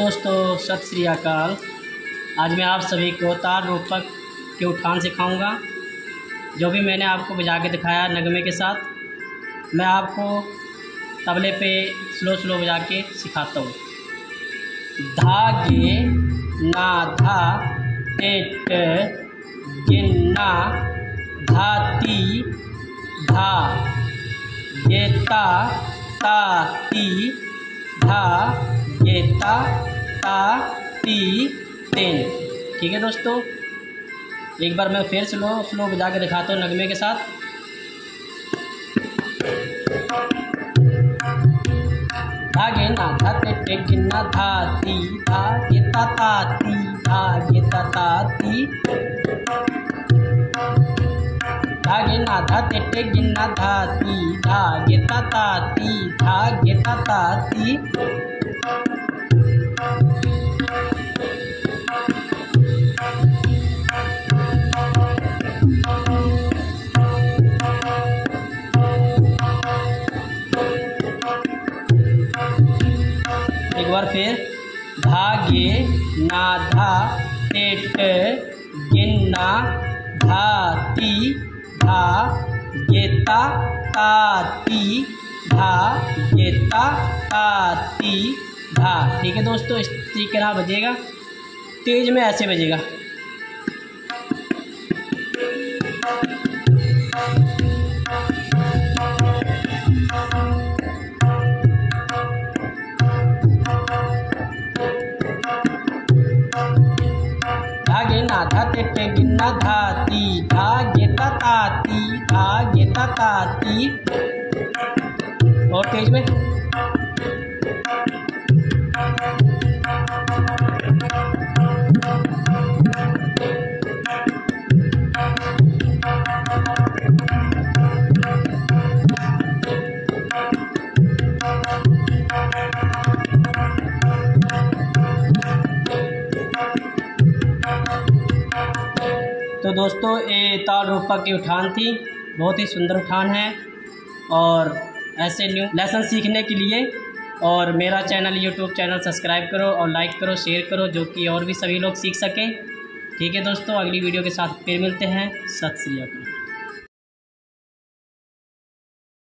दोस्तों, सत श्री अकाल। आज मैं आप सभी को तार रूपक के उठान सिखाऊंगा। जो भी मैंने आपको बजा के दिखाया नगमे के साथ, मैं आपको तबले पे स्लो बजा के सिखाता हूँ। धागे ना धा टेट गिन्ना धाती धा गेता ताती धा गेता ताती तेन। ठीक है दोस्तों, एक बार मैं फिर स्लो बजा के दिखाता हूँ नगमे के साथ। धागे ना धा टेट गिन्ना धाती धा गेता ताती धा गेता ताती। धागे ना धा टेट गिन्ना धाती धा गेता ताती धा गेता ताती। एक बार फिर, धागे ना धा टेट गिन्ना धाती धा गेता ताती धा गेता ताती धा। ठीक है दोस्तों, इस तरीके से बजेगा। तेज में ऐसे बजेगा। धागे ना धा टेट गिन्ना धाती धा गेता ताती धा गेता ताती। और तेज में। तो दोस्तों, ये ताल रूपक की उठान थी। बहुत ही सुंदर उठान है। और ऐसे न्यू लेसन सीखने के लिए और मेरा चैनल यूट्यूब चैनल सब्सक्राइब करो और लाइक करो, शेयर करो, जो कि और भी सभी लोग सीख सकें। ठीक है दोस्तों, अगली वीडियो के साथ फिर मिलते हैं। सत श्री अकाल।